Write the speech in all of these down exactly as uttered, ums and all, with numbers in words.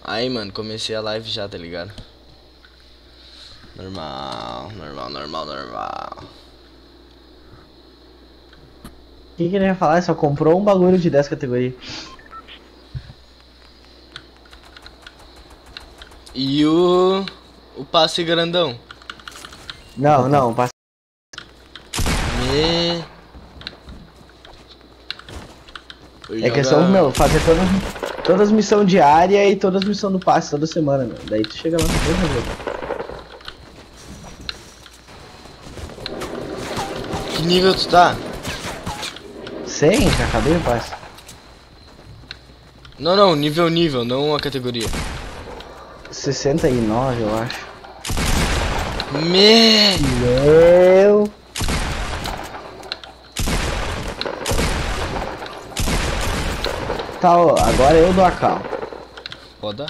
Aí, mano, comecei a live já, tá ligado? Normal, normal, normal, normal. O que, que ele ia falar? Ele só comprou um bagulho de dez categorias. E o... o passe grandão? Não, não, passa. Me... É questão, meu, fazer todas, todas as missões diárias e todas as missões do passe toda semana, meu. Daí tu chega lá com dois jogo. Que nível tu tá? cem, já acabei o passe. Não, não, nível, nível, não a categoria. sessenta e nove, eu acho. Me... Meu... Tá, ó, agora eu dou a cal. Roda.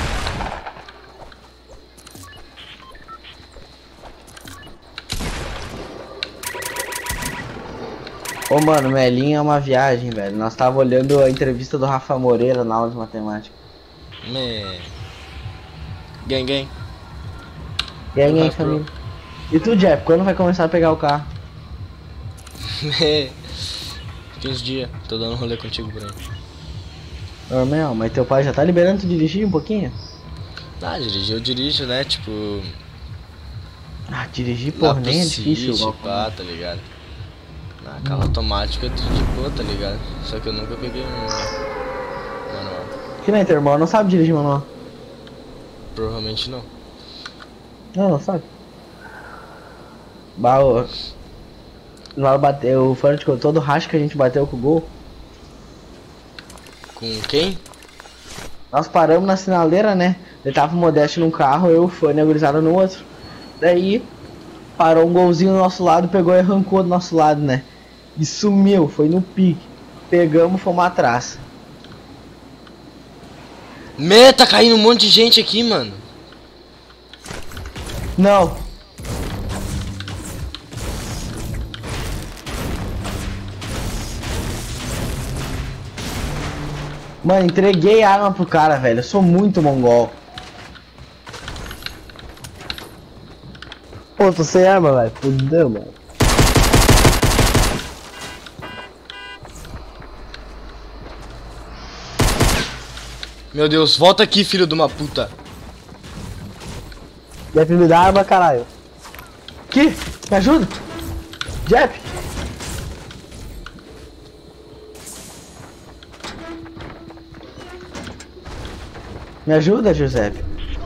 Ô, mano, Melinha é uma viagem, velho. Nós tava olhando a entrevista do Rafa Moreira na aula de matemática. Me... Gang, gang. E aí, Vai, família? E tu, Jeff, quando vai começar a pegar o carro? Me... quinze dias, tô dando um rolê contigo por aí. Normal, mas teu pai já tá liberando tu dirigir um pouquinho? Ah, dirigir eu dirijo, né? Tipo... Ah, dirigir, porra, nem é difícil. City, pá, tá ligado? Na carro automático eu tô de boa, tá ligado? Só que eu nunca peguei um manual. Que nem teu irmão não sabe dirigir manual? Provavelmente não. Não, não sabe. Bah, o... Nós bateu, o Fernando contou todo racha que a gente bateu com o gol. Com quem? Nós paramos na sinaleira, né? Ele tava o Modeste num carro, eu, o Fone e a gurizada no outro. Daí, parou um golzinho do nosso lado, pegou e arrancou do nosso lado, né? E sumiu, foi no pique. Pegamos, fomos atrás. Me, tá caindo um monte de gente aqui, mano. Não. Mano, entreguei a arma pro cara, velho. Eu sou muito mongol. Pô, tô sem arma, velho. Fudeu, mano. Meu Deus, volta aqui, filho de uma puta. Jeff, me dá arma, caralho. Que? Me ajuda? Jeff? Me ajuda, Giuseppe.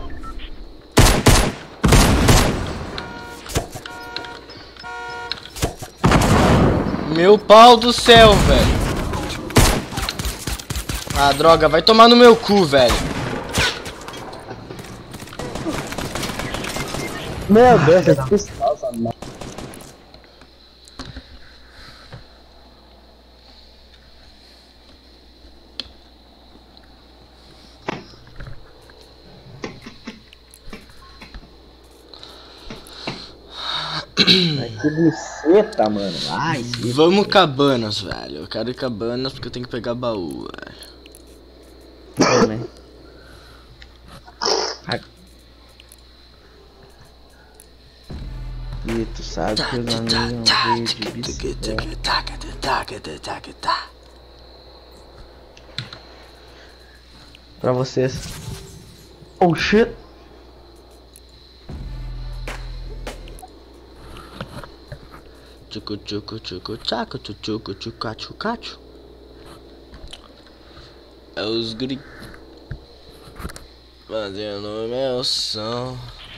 Meu pau do céu, velho. Ah, droga, vai tomar no meu cu, velho. Meu Deus, essa pistola, essa merda. Ai, que buceta, mano. Ai, sim. Vamos cabanas, velho. Eu quero ir cabanas porque eu tenho que pegar baú, velho. Também. E tu sabe que os amigos não veio de bicicleta. Pra vocês. Oh shit. Tchucu tchucu tchucu tchacu tchucu tchuca tchucachu. É os guri fazendo meu som.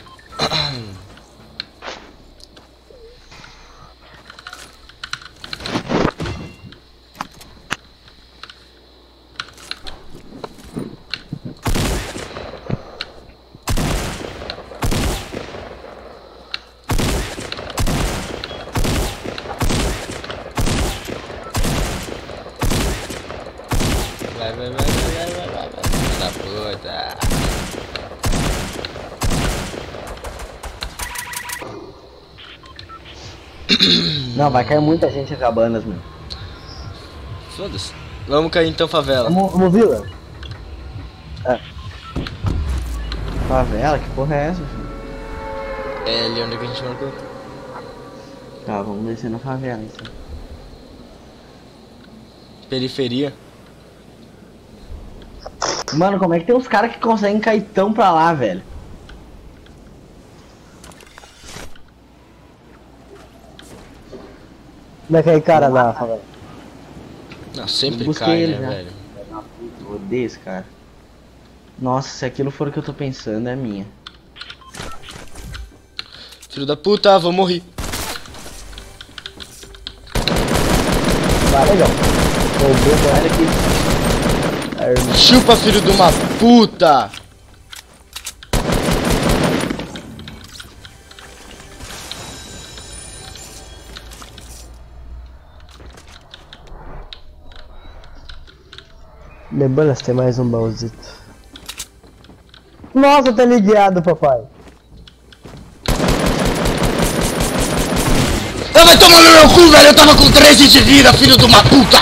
Vai, vai, vai, vai, vai, vai, vai, vai, filho da puta. Não, vai cair muita gente em cabanas, mano. Foda-se. Vamos cair então, favela. Vamos, vamos vila? É. Favela? Que porra é essa, filho? É ali onde que a gente marcou. Tá, vamos descer na favela então. Periferia. Mano, como é que tem uns caras que conseguem cair tão pra lá, velho? Como é que é aí, cara, da favela? Não, sempre Busquei cai, ele né, já. velho? Eu odeio esse cara. Nossa, se aquilo for o que eu tô pensando, é minha. Filho da puta, vou morrer. Vai, legal. Roubou, Olha aqui. cara. Chupa, filho de uma puta! Lebanas, tem mais um baúzito. Nossa, tá ligado, papai. Ah, vai tomar no meu cu, velho! Eu tava com treze de vida, filho de uma puta!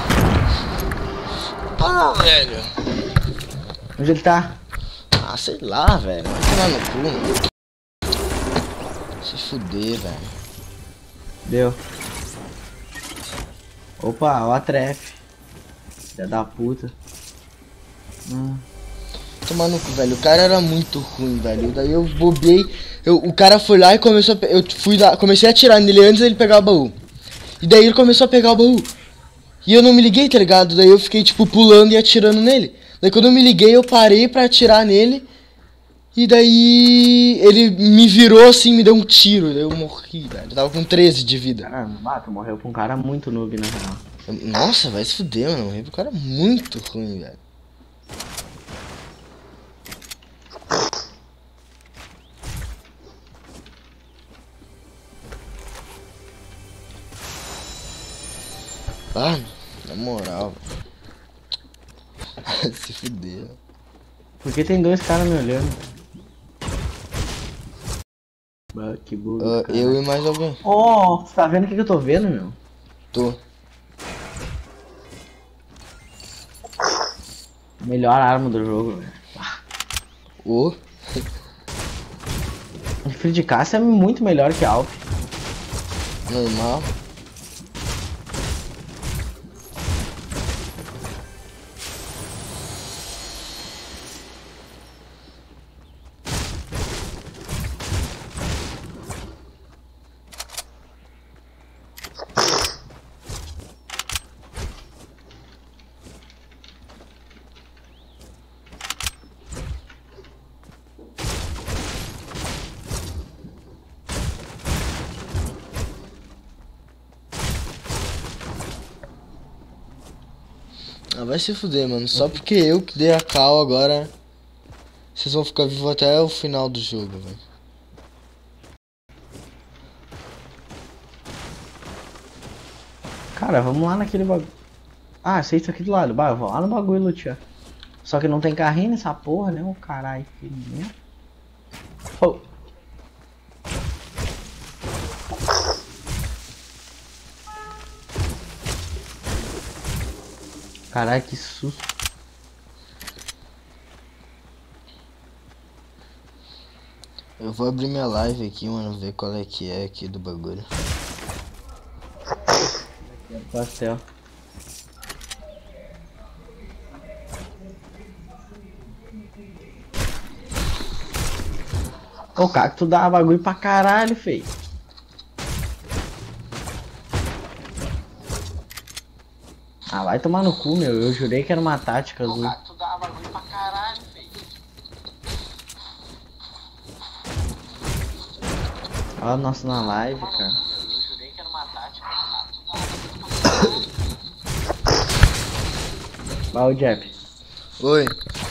Ah, velho. Onde ele tá? Ah, sei lá, velho. Vai tomar no cu, mano. Se fuder, velho. Deu. Opa, ó a trefe. Filha da puta. Hum. Tomar no cu, velho. O cara era muito ruim, velho. Daí eu bobei. Eu, o cara foi lá e começou a. pe- Eu fui lá, comecei a atirar nele antes dele pegar o baú. E daí ele começou a pegar o baú. E eu não me liguei, tá ligado? Daí eu fiquei, tipo, pulando e atirando nele. Daí quando eu me liguei, eu parei pra atirar nele. E daí ele me virou assim, me deu um tiro. Daí eu morri, velho. Eu tava com treze de vida. Caramba, ah, tu morreu pra um cara muito noob, na real. Eu- Nossa, vai se fuder, mano. Eu morri pro cara muito ruim, velho. Ah, na moral. Se fuder. Por que tem dois caras me olhando? Bah, que burro. Ah, cara. eu e mais alguém. Oh, você tá vendo o que, que eu tô vendo, meu? Tô. Melhor arma do jogo, velho. Ô. Rifle de caça é muito melhor que Alp. Normal. Ah, vai se fuder, mano. Só porque eu que dei a cal agora. Vocês vão ficar vivos até o final do jogo, velho. Cara, vamos lá naquele bagulho. Ah, sei isso aqui do lado. Bah, eu vou lá no bagulho lutear. Só que não tem carrinho nessa porra, né? Ô caralho, que merda. Oh. Caralho, que susto. Eu vou abrir minha live aqui, mano, ver qual é que é aqui do bagulho. Pastel. Ô, Cacto dá bagulho pra caralho, feio. Ah, vai tomar no cu, meu. Eu jurei que era uma tática azul. Ô, tu dá bagulho pra caralho, feio. Olha o nosso na live, cara. Eu jurei que era uma tática. Vai o Jeff. Oi.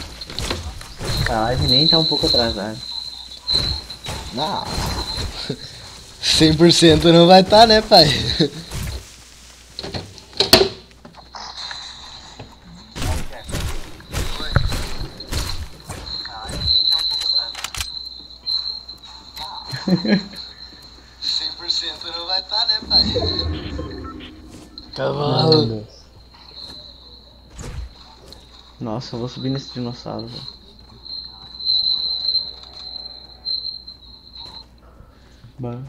A live nem tá um pouco atrasada. Não. cem por cento não vai estar, tá, né, pai? cem por cento não vai estar, tá, né, pai? Cavalo. Nossa, eu vou subir nesse dinossauro, velho. Bah.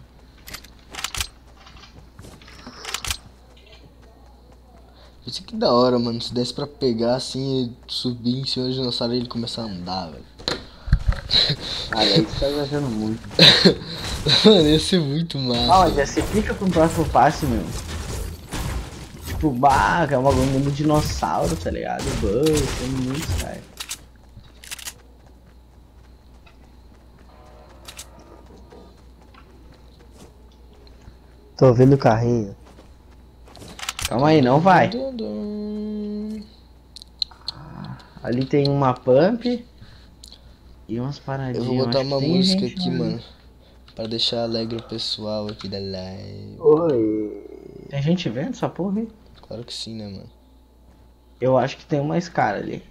Isso que da hora, mano. Se desse pra pegar assim e subir em cima do dinossauro e ele começar a andar, velho. Ah, daí você tá exagerando muito. Mano, ia ser muito massa. Ah, mas já se fica com o próximo passe, meu. Tipo, bah, que é um bagulho muito dinossauro, tá ligado? Bah, tem muito, cara. Tô ouvindo o carrinho. Calma aí, não vai. Dum, dum. Ali tem uma pump e umas paradinhas. Eu vou botar Acho que uma tem música gente aqui, lá. mano. Pra deixar alegre o pessoal aqui da live. Oi. Tem gente vendo essa porra aí? Claro que sim, né, mano? Eu acho que tem uma escara ali.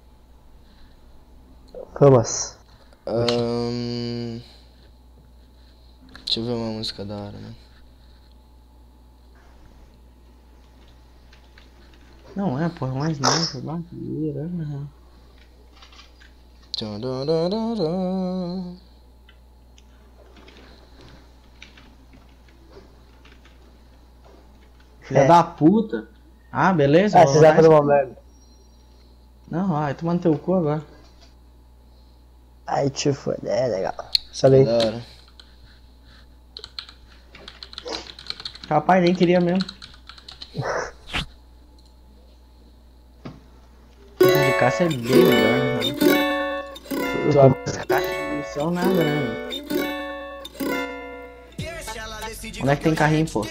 Vamos. Ahn, Deixa eu ver uma música da hora, mano. Não é, porra, mais nada, barreira, né? Tchum, dum, dum, dum, dum. Filha É. da puta. Ah, beleza. Ah, vou vocês vão botar fazer esse- uma merda. Não, vai tomar no teu cu agora. Ai, te foda. É legal. Falei. Da hora. Rapaz, nem queria mesmo. De caça é bem melhor, né, mano? Tu abre as caixas de munição, nada, né, meu? Onde é que tem carrinho, pô?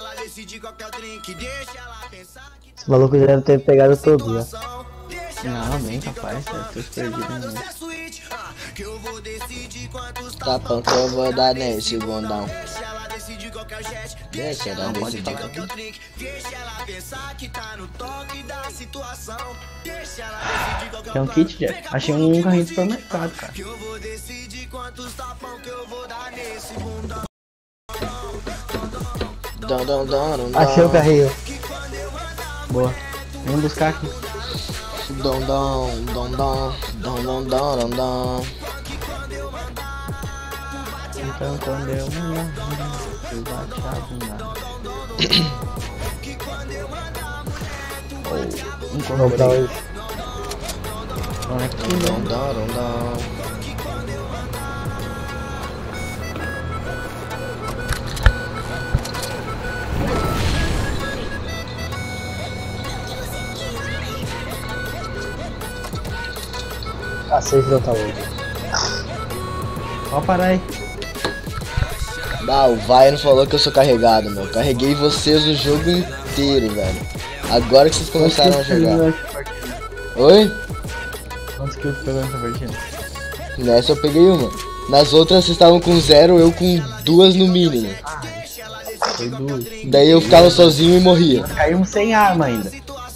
Esse maluco já deve ter pegado todos, né? Não, bem capaz, deve ter perdido, né? Tapão que eu vou dar nesse bundão. Deixa ela Não, pode decidir. falar. Tem um kit, Jeff. Achei um carrinho de supermercado, cara. Dum, dum, dum, dum, Achei o carrinho. Boa. Vamos buscar aqui. Dum, dum, dum, dum, dum, dum, dum, dum, dum. Então quando eu olhar, eu bate a bunda. Oh, Vamos pra encontrei. onde? Onde é que tu Dum, vem? dum, dum, dum. Ah, vocês não tá longe. Pode parar aí. Ah, o Vai falou que eu sou carregado, meu. Carreguei vocês o jogo inteiro, velho. Agora que vocês começaram a jogar. Oi? Quantos kills tu pegou nessa partida? Nessa eu peguei uma. Nas outras vocês estavam com zero, eu com duas no mínimo. Foi duas. Daí eu ficava sozinho e morria. Caímos sem arma ainda.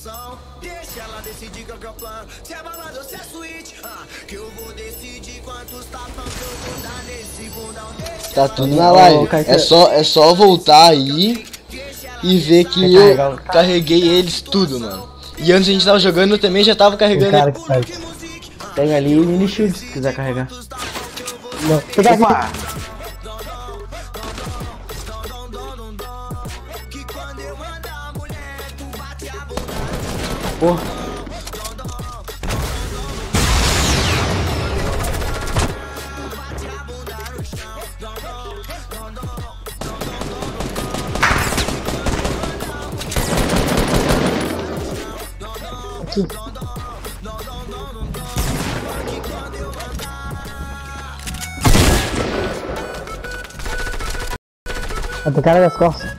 Tá tudo na Ô, live. Caetano. É só, é só voltar aí e ver que Quer eu carregar o cara? carreguei eles tudo, mano. E antes a gente tava jogando, eu também já tava O carregando. cara que sai. Tem ali o mini shield se quiser carregar. Não, fica aqui. Opa! Porra. Aqui. Ah, tem cara nas costas.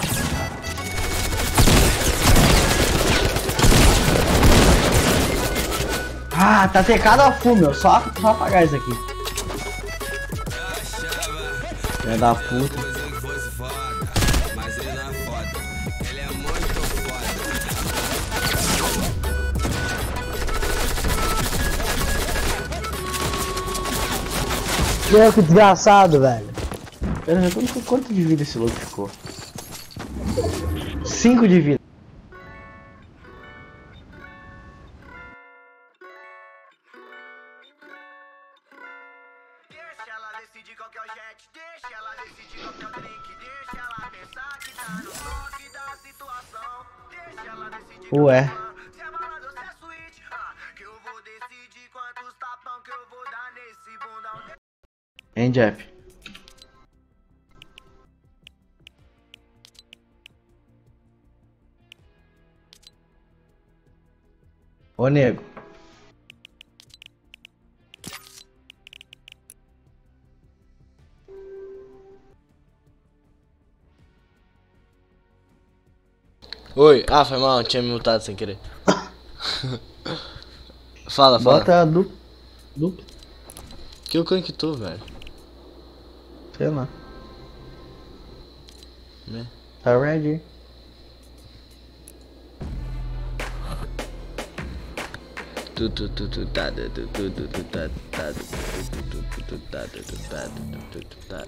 Ah, tá tecado a full, meu. Só, só apagar isso aqui. Filha da puta. Meu, que desgraçado, velho. Pera aí, quanto, quanto de vida esse louco ficou? cinco de vida. Deixa ela decidir qual que é o jet, deixa ela decidir qual que é o drink, deixa ela pensar que tá no toque da situação, deixa ela decidir qual Ué. que é o plano, se é balada ou se é suíte, ah, que eu vou decidir quantos tapão que eu vou dar nesse bundão. Hein, Jeff? Ô, nego. Oi, ah, foi mal, tinha me mutado sem querer. Fala, fala. Bota duplo. Duplo. Que eu conectou, velho. Sei lá. Né? Tá ready. Tu tu tu tu tá tu tu tu tu tá tá tu tu tu tu tá tu tu tá tu tu tá.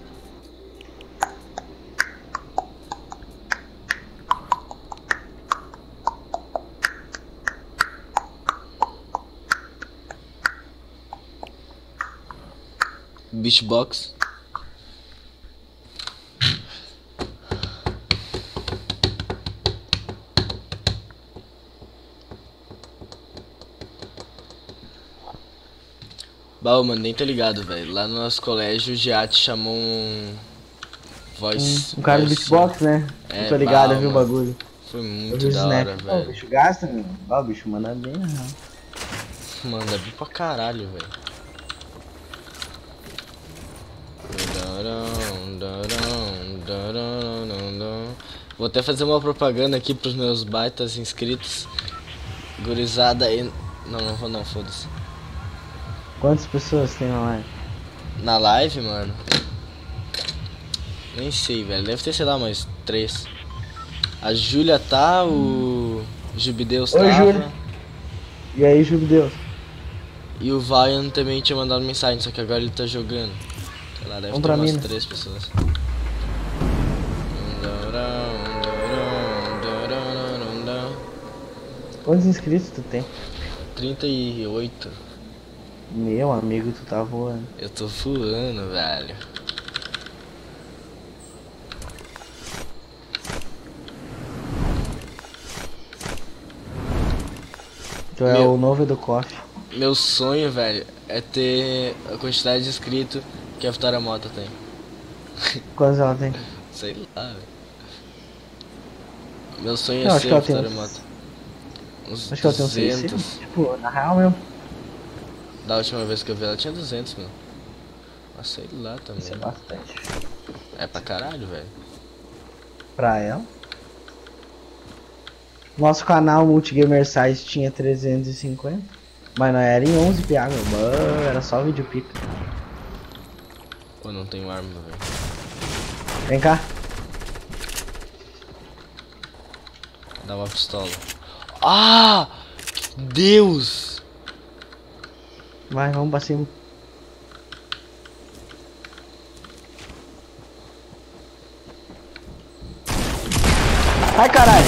Beatbox. Bah, mano, nem tá ligado, velho. Lá no nosso colégio o Giat chamou um. Voice. Um cara do voice- beatbox, né? É, Eu tô ligado, bah, eu vi o mano. bagulho. Foi Eu muito vi o da snap. hora, Ó, o velho. bicho gasta, meu. Ó, o bicho manda bem, né? Manda bem pra caralho, velho. Vou até fazer uma propaganda aqui pros meus baitas inscritos. Gurizada aí. Não, não vou não, foda-se. Quantas pessoas tem na live? Na live, mano? Nem sei, velho. Deve ter, sei lá, mais três. A Júlia tá, o Jubideus Oi, tava. Júlia. E aí, Jubideus? E o Vian também tinha mandado mensagem, só que agora ele tá jogando. Sei lá, deve Vamos ter pra umas mina. três pessoas. Quantos inscritos tu tem? trinta e oito. Meu amigo, tu tá voando. Eu tô voando, velho. Tu é Meu. o novo Edu Coffee. Meu sonho, velho, é ter a quantidade de inscritos que a Vitória Mota tem. Quantos ela tem? Sei lá, velho. Meu sonho Não, é acho ser que a ela tem Vitória uns- Mota. Uns Acho que ela tem uns duzentos. seiscentos. Tipo, na real mesmo. Da última vez que eu vi ela tinha duzentos, meu. Mas sei lá também. Isso é bastante. É pra caralho, velho. Pra ela. Nosso canal Multigamer Size tinha trezentos e cinquenta. Mas não era em onze P A, meu. Mano, era só vídeo pica. Pô, não tenho arma, velho. Vem cá. Dá uma pistola. Ah! Deus! Vai, vamos pra cima. Ai, caralho.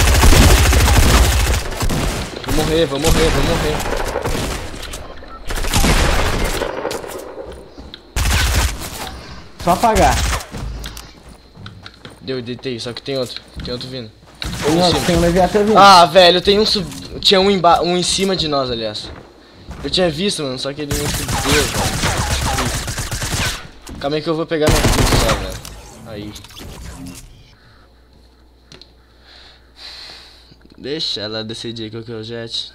Vou morrer, vou morrer, vou morrer. Só apagar. Deu, deitei, só que tem outro. Tem outro vindo. Tem, Em ó, cima. tem um Leviatã vindo. Ah, velho, tem um sub... Tinha um, emba... um em cima de nós, aliás. Eu tinha visto, mano, só que ele não subiu, velho. Calma aí que eu vou pegar meu kill só, velho. Aí. Deixa ela decidir qual que é o jet.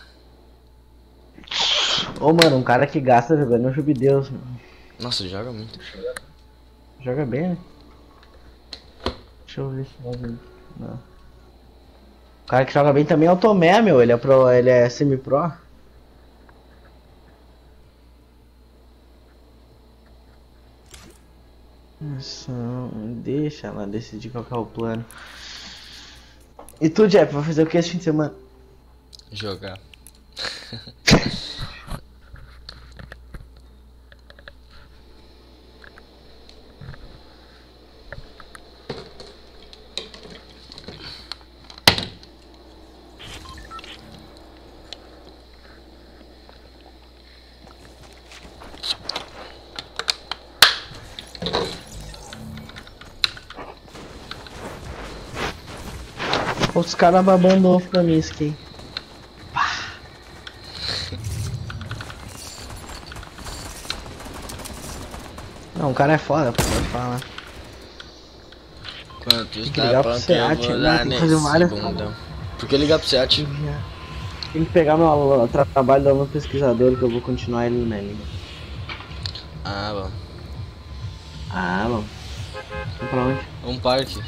Ô, mano, um cara que gasta jogando no Jubideus, mano. Nossa, joga muito. Joga bem, né? Deixa eu ver se vai vir. Não. O cara que joga bem também é o Tomé, meu. Ele é pro, ele é semi-pro. Nossa, deixa ela decidir qual que é o plano. E tu, Jeff, vai fazer o que esse fim de semana? Jogar. Os caras babando ovo pra mim, isso aqui. Não, o cara é foda, pô, pode falar. Quando tu que está ligar pro pronto, eu Seat, vou né? dar Tem que nesse fazer várias- bundão. Por que ligar pro Seat? Tem que pegar meu tra- trabalho do aluno pesquisador que eu vou continuar ele na língua. Ah, bom. Ah, bom. Vamos pra onde? Um parque.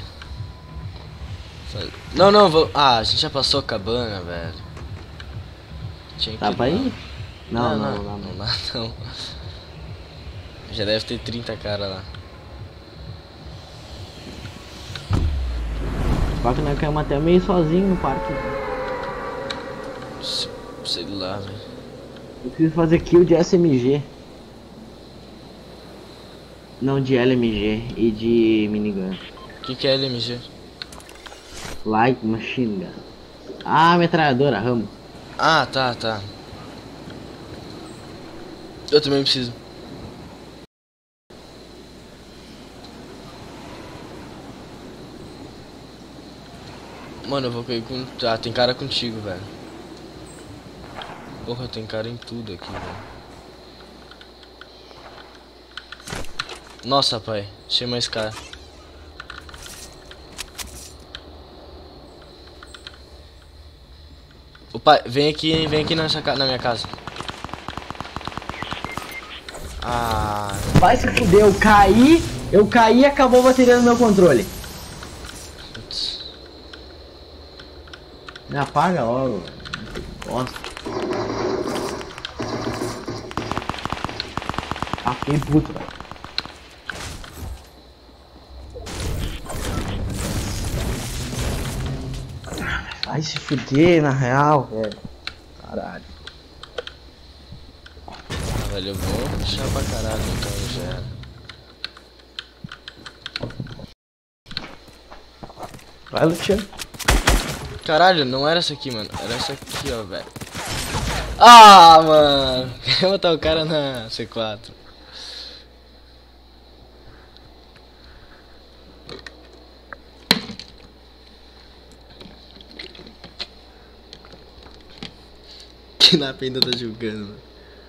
Não, não, vou... Ah, a gente já passou a cabana, velho. Tinha que Tá ir pra lá. ir? Não, não, não, não, não, não. dá, não. Já deve ter trinta cara lá. Só que nós caímos até meio sozinho no parque. Se- Sei lá, velho. Eu preciso fazer kill de S M G. Não de L M G e de minigun. O que que é L M G? Light Machine Gun. Ah, metralhadora, ramo. Ah, tá, tá. Eu também preciso. Mano, eu vou cair com... Ah, tem cara contigo, velho. Porra, tem cara em tudo aqui, velho. Nossa, pai. Achei mais cara. O pai, vem aqui, vem aqui nessa, ca- na minha casa. Ah, Vai se fuder, eu caí, eu caí e acabou a bateria no meu controle. putz. Me apaga logo. Nossa. Ah, fiquei puto, velho. Vai se fuder, na real, velho. Caralho. Ah, velho, eu vou puxar pra caralho, então já era. Vai, Luciano. Caralho, não era essa aqui, mano. Era essa aqui, ó, velho. Ah, mano. Quer botar o cara na C quatro. Que na ainda tá julgando, mano.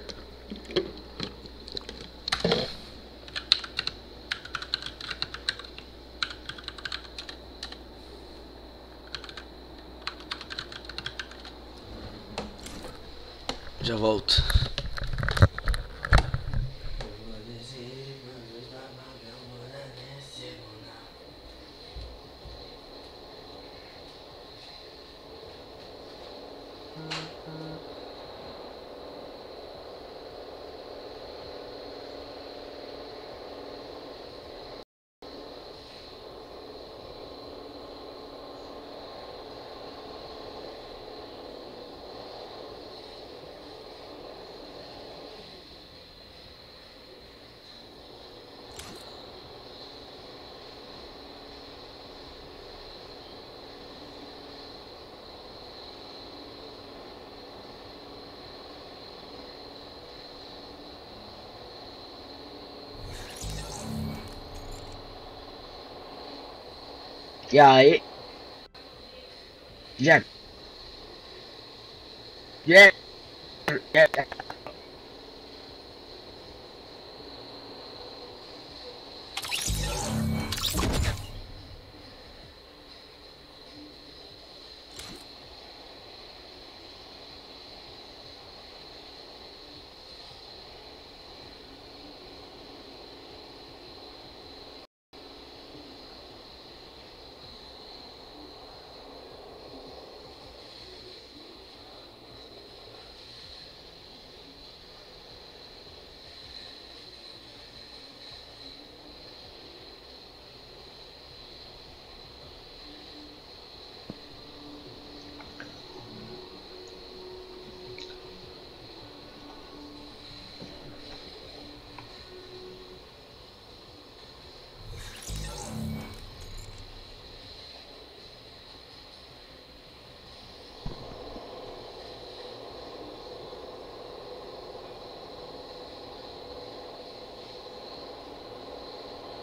Já volto. E aí? Jack. Jack. Jack.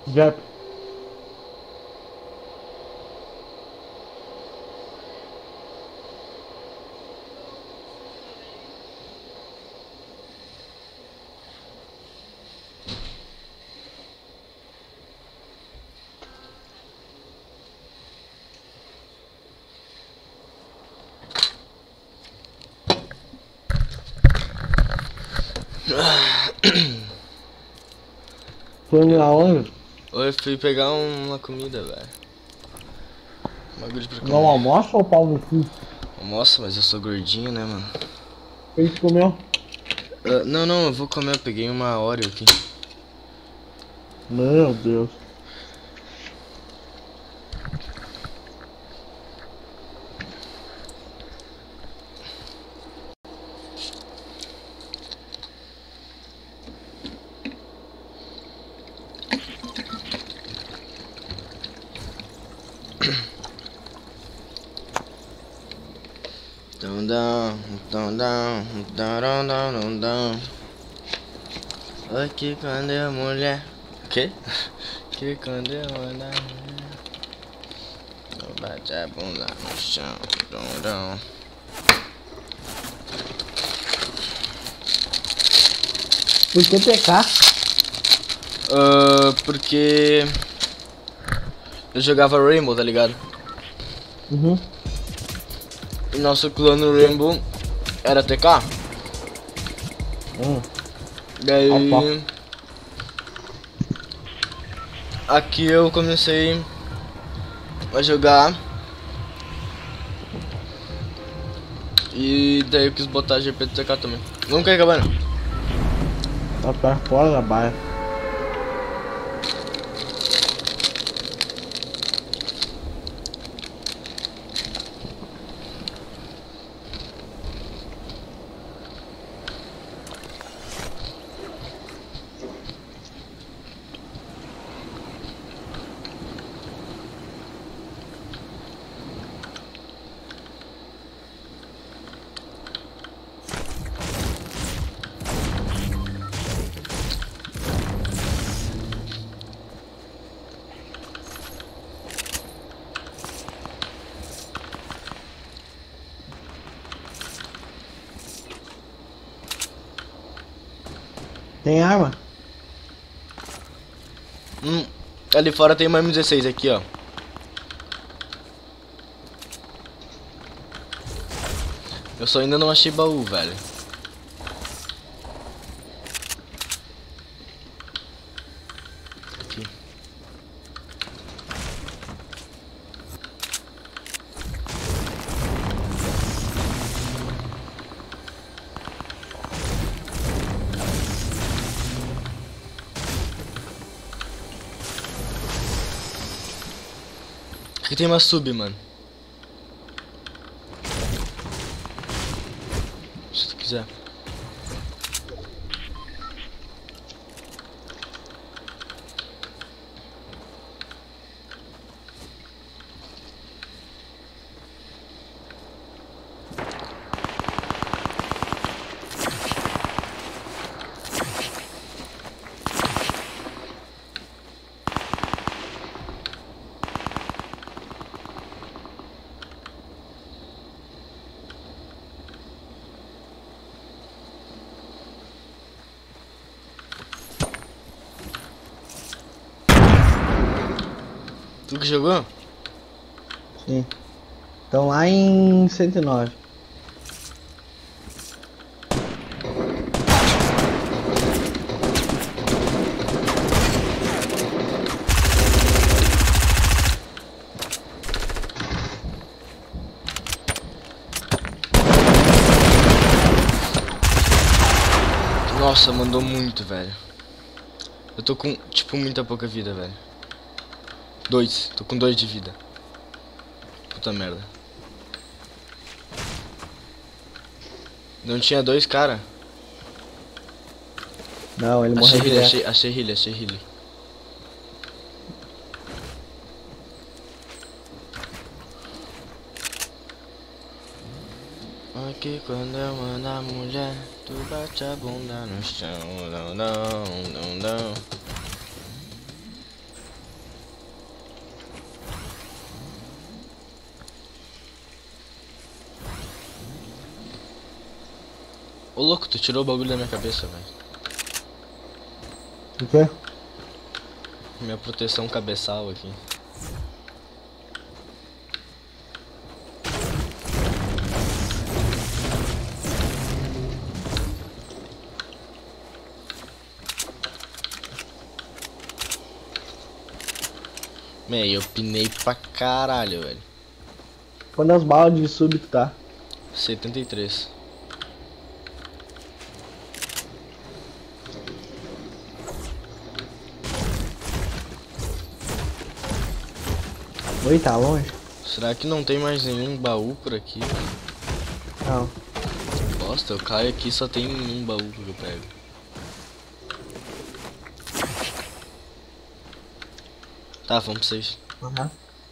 Jep. Foi lá onde? Eu fui pegar uma comida, velho. Bagulho pra comer. Não almoça ou pau no cu? Almoço, mas eu sou gordinho, né, mano? O que você comeu? Ah, não, não, eu vou comer. Eu peguei uma Oreo aqui. Meu Deus. Down, down, down, down, down, down, down, down, down. Aqui quando é mulher. O quê? Aqui quando é mulher. Eu bate a bunda no chão. Down, down. Por que P K? Ah, porque eu jogava Rainbow, tá ligado? Uhum. E nosso clã no Rainbow era T K. Hum. Daí Opa. aqui eu comecei a jogar. E daí eu quis botar G P do T K também. Vamos cair, cabana. Tá pra fora da baia. Tem arma? Hum, ali fora tem uma M dezesseis aqui, ó. Eu só ainda não achei baú, velho. Aqui. Aqui tem uma sub, mano. Se tu quiser. Tu que jogou? Sim. Estão lá em cento e nove. Nossa, mandou muito, velho. Eu tô com, tipo, muita pouca vida, velho. Dois, tô com dois de vida. Puta merda. Não tinha dois, cara? Não, ele Achei morreu healer, direto. achei, achei healer, achei healer. Aqui quando eu mando a mulher, tu bate a bunda no chão, não, não, não, não. Ô louco, tu tirou o bagulho da minha cabeça, velho. O quê? Minha proteção cabeçal aqui. Meio, eu pinei pra caralho, velho. Quantas balas de sub tu tá? setenta e três. Oi, tá longe? Será que não tem mais nenhum baú por aqui? Não. Bosta, eu caio aqui e só tem um baú que eu pego. Tá, vamos pra vocês. Aham.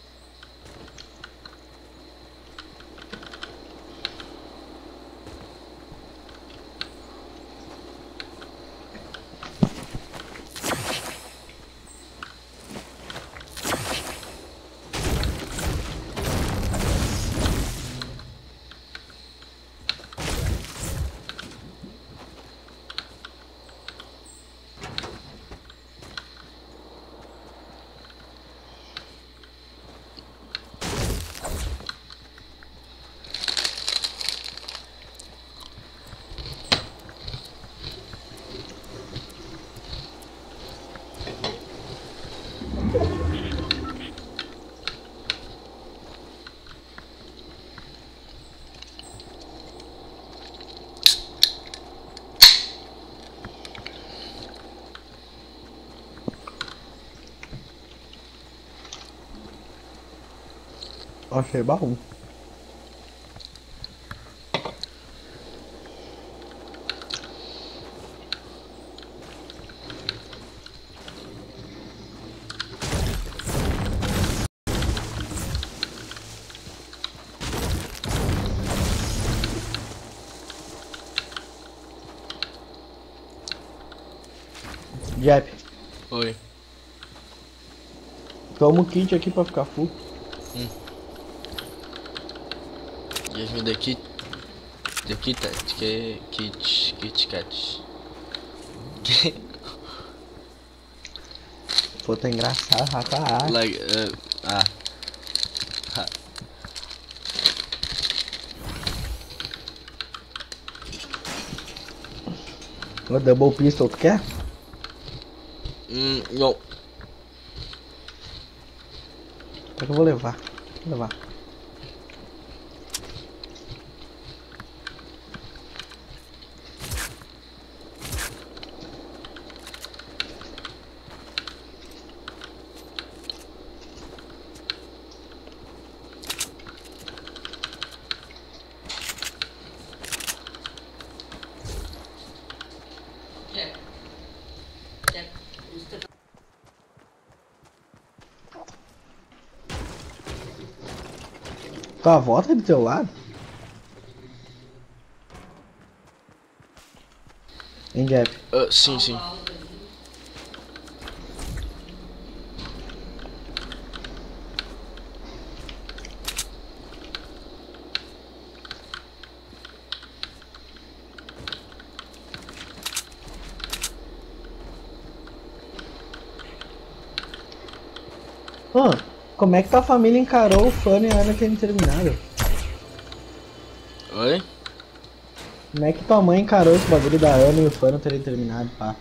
Achei baú. Jep, Oi. toma o kit aqui pra ficar full. Give me the kit. The kit, kit, kit, kit, cat. Pô, tá engraçado, raca. Like, uh, ah. Ha. O double pistol, tu quer? Hum, não. Até que eu vou levar. Vou levar. Tua avó tá do teu lado? Hein, Jeff? Uh, sim, sim. Ah, como é que tua família encarou o Fanny e a Ana terem terminado? Oi? Como é que tua mãe encarou esse bagulho da Ana e o Fanny terem terminado, pá?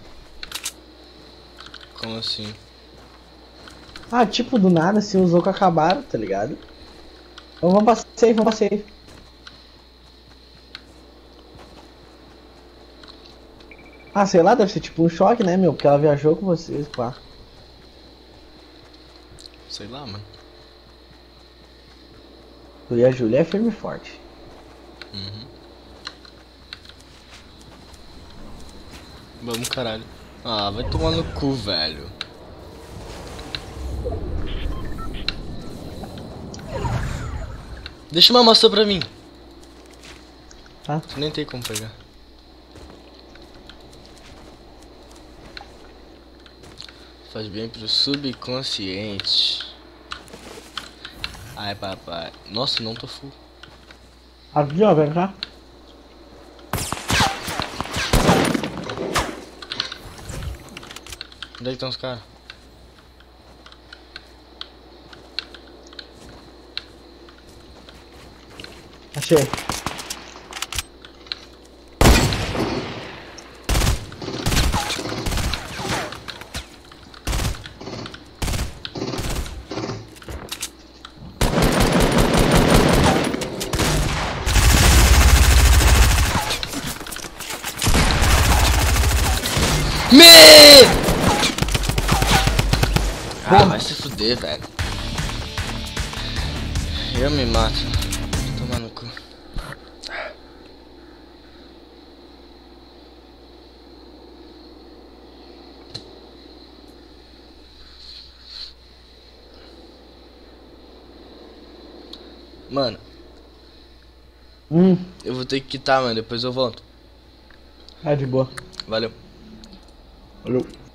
Como assim? Ah, tipo, do nada, se os loucos acabaram, tá ligado? Então vamos pra safe, vamos pra safe. Ah, sei lá, deve ser tipo um choque, né, meu? Porque ela viajou com vocês, pá. Sei lá, mano. Tu e a Júlia é firme e forte. Uhum. Vamos, caralho. Ah, vai tomar no cu, velho. Deixa uma maçã pra mim. Tá? Tu nem tem como pegar. Faz bem pro subconsciente. Ai, papai. Nossa, não tô full. Aqui, ó, vem cá. Onde é que estão os caras? Achei. Me! Ah, vai se fuder, velho. Eu me mato. Tomar no cu. Mano, Hum, eu vou ter que quitar, mano. Depois eu volto. tá de boa. Valeu. Valeu.